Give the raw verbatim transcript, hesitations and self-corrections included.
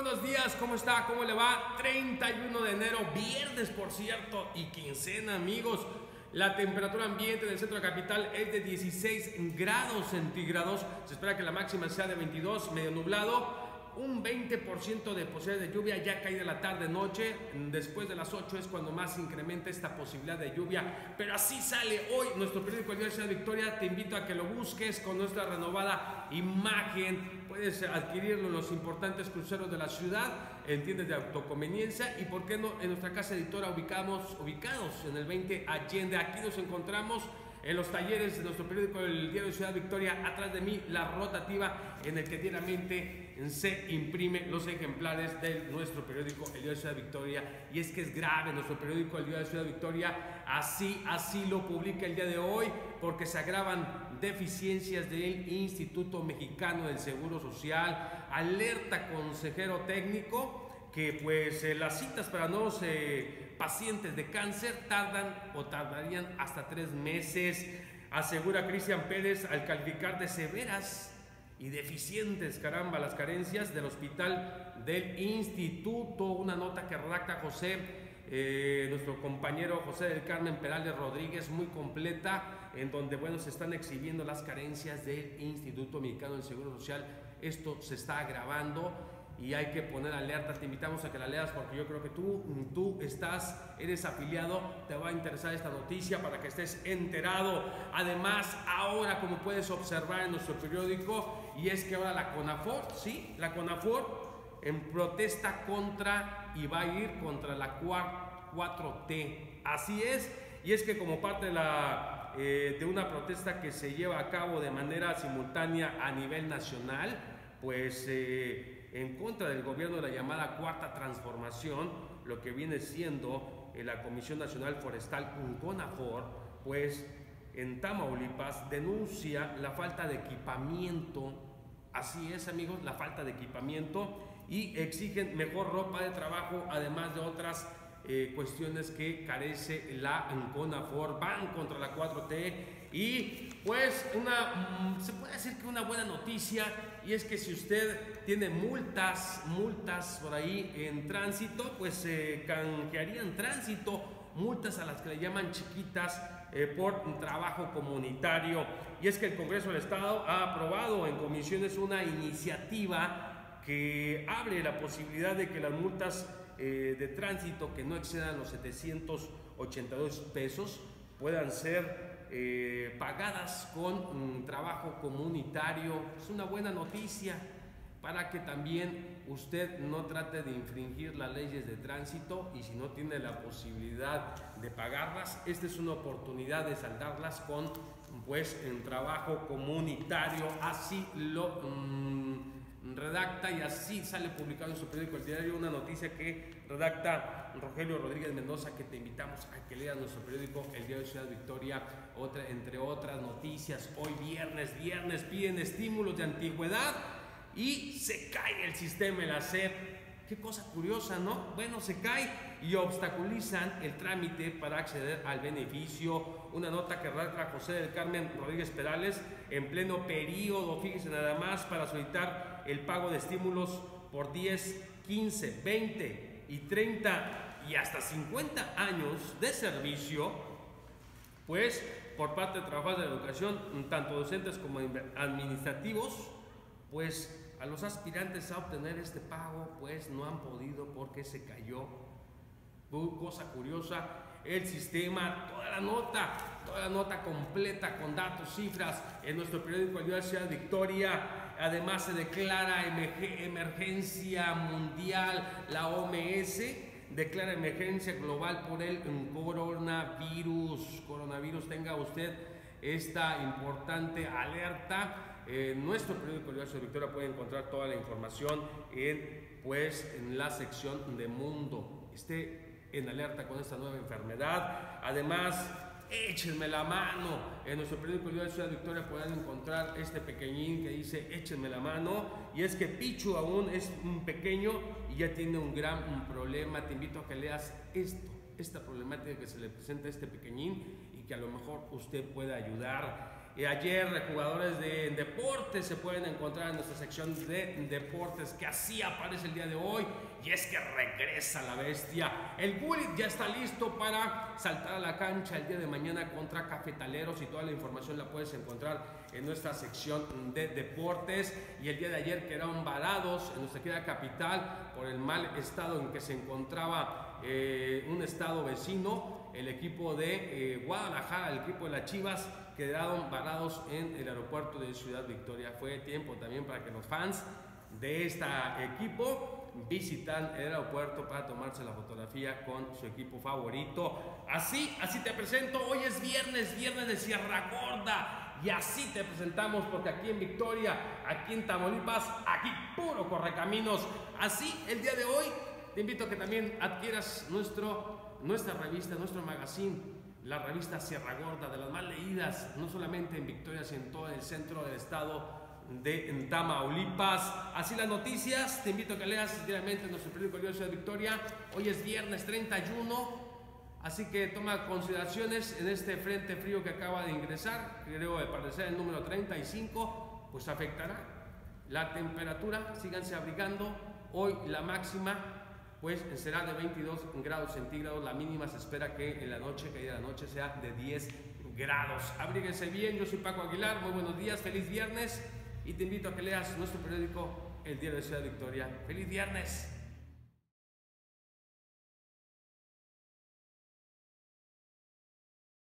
buenos días, ¿cómo está? ¿Cómo le va? treinta y uno de enero, viernes por cierto, y quincena, amigos. La temperatura ambiente del centro de la capital es de dieciséis grados centígrados. Se espera que la máxima sea de veintidós, medio nublado. Un veinte por ciento de posibilidad de lluvia ya caída la tarde-noche. Después de las ocho es cuando más incrementa esta posibilidad de lluvia. Pero así sale hoy nuestro periódico El Día de Ciudad Victoria. Te invito a que lo busques con nuestra renovada imagen. Puedes adquirirlo en los importantes cruceros de la ciudad, en tiendas de autoconveniencia y, por qué no, en nuestra casa editora ubicamos, ubicados en el veinte Allende. Aquí nos encontramos en los talleres de nuestro periódico El Diario de Ciudad Victoria. Atrás de mí, la rotativa en el que diariamente se imprimen los ejemplares de nuestro periódico El Diario de Ciudad Victoria. Y es que es grave nuestro periódico El Diario de Ciudad Victoria. Así, así lo publica el día de hoy, porque se agravan deficiencias del Instituto Mexicano del Seguro Social. Alerta consejero técnico que pues eh, las citas para nuevos eh, pacientes de cáncer tardan o tardarían hasta tres meses, asegura Cristian Pérez al calificar de severas y deficientes, caramba, las carencias del hospital del instituto. Una nota que redacta José, eh, nuestro compañero José del Carmen Perales Rodríguez, muy completa, en donde, bueno, se están exhibiendo las carencias del Instituto Mexicano del Seguro Social. Esto se está agravando y hay que poner alerta. Te invitamos a que la leas porque yo creo que tú, tú estás, eres afiliado, te va a interesar esta noticia para que estés enterado. Además, ahora, como puedes observar en nuestro periódico, y es que ahora la CONAFOR, sí, la CONAFOR en protesta contra y va a ir contra la cuatro T. Así es, y es que como parte de, la, eh, de una protesta que se lleva a cabo de manera simultánea a nivel nacional, pues eh, en contra del gobierno de la llamada Cuarta Transformación, lo que viene siendo eh, la Comisión Nacional Forestal, CONAFOR, pues en Tamaulipas denuncia la falta de equipamiento. Así es, amigos, la falta de equipamiento, y exigen mejor ropa de trabajo, además de otras eh, cuestiones que carece la CONAFOR. Van contra la cuatro T. Y pues una, se puede decir que una buena noticia, y es que si usted tiene multas, multas por ahí en tránsito, pues se eh, canjearían tránsito, multas a las que le llaman chiquitas eh, por trabajo comunitario. Y es que el Congreso del Estado ha aprobado en comisiones una iniciativa que abre la posibilidad de que las multas eh, de tránsito que no excedan los setecientos ochenta y dos pesos puedan ser Eh, pagadas con un trabajo comunitario. Es una buena noticia para que también usted no trate de infringir las leyes de tránsito, y si no tiene la posibilidad de pagarlas, esta es una oportunidad de saldarlas con pues en trabajo comunitario. Así lo mmm, redacta, y así sale publicado en su periódico El Diario, una noticia que redacta Rogelio Rodríguez Mendoza, que te invitamos a que leas nuestro periódico El Diario de Ciudad Victoria. Otra, entre otras noticias, hoy viernes, viernes piden estímulos de antigüedad y se cae el sistema, el A C E P. Qué cosa curiosa, ¿no? Bueno, se cae y obstaculizan el trámite para acceder al beneficio. Una nota que redacta José del Carmen Rodríguez Perales en pleno periodo, fíjense nada más, para solicitar el pago de estímulos por diez, quince, veinte y treinta y hasta cincuenta años de servicio, pues por parte de trabajadores de la educación, tanto docentes como administrativos, pues a los aspirantes a obtener este pago pues no han podido porque se cayó. Cosa curiosa, el sistema. Toda la nota, toda la nota completa con datos, cifras en nuestro periódico El Día de Ciudad Victoria. Además se declara emergencia mundial, la O M S declara emergencia global por el coronavirus. Coronavirus, tenga usted esta importante alerta. En nuestro periódico El Día de Ciudad Victoria puede encontrar toda la información en, pues, en la sección de Mundo. Esté en alerta con esta nueva enfermedad. Además, échenme la mano. En nuestro periódico El Día de Ciudad Victoria pueden encontrar este pequeñín que dice échenme la mano, y es que Pichu aún es un pequeño y ya tiene un gran un problema. Te invito a que leas esto, esta problemática que se le presenta a este pequeñín, y que a lo mejor usted pueda ayudar. eh, ayer jugadores de deportes se pueden encontrar en nuestra sección de deportes, que así aparece el día de hoy, y es que regresa la bestia. El Gullit ya está listo para saltar a la cancha el día de mañana contra Cafetaleros, y toda la información la puedes encontrar en nuestra sección de deportes. Y el día de ayer quedaron varados en nuestra querida capital por el mal estado en que se encontraba eh, un estado vecino. El equipo de eh, Guadalajara, el equipo de las Chivas, quedaron varados en el aeropuerto de Ciudad Victoria. Fue tiempo también para que los fans de este equipo visitan el aeropuerto para tomarse la fotografía con su equipo favorito. Así, así te presento. Hoy es viernes, viernes de Sierra Gorda, y así te presentamos, porque aquí en Victoria, aquí en Tamaulipas, aquí puro correcaminos. Así, el día de hoy te invito a que también adquieras nuestro, nuestra revista, nuestro magazine, la revista Sierra Gorda, de las más leídas, no solamente en Victoria, sino en todo el centro del estado de Tamaulipas. Así las noticias, te invito a que leas diariamente nuestro periódico El Diario de Victoria. Hoy es viernes treinta y uno, así que toma consideraciones en este frente frío que acaba de ingresar. Creo que parecer el número treinta y cinco, pues afectará la temperatura. Síganse abrigando. Hoy la máxima pues será de veintidós grados centígrados. La mínima se espera que en la noche, caída de la noche, sea de diez grados. Abríguense bien. Yo soy Paco Aguilar. Muy buenos días, feliz viernes. Y te invito a que leas nuestro periódico El Diario de Ciudad Victoria. ¡Feliz viernes!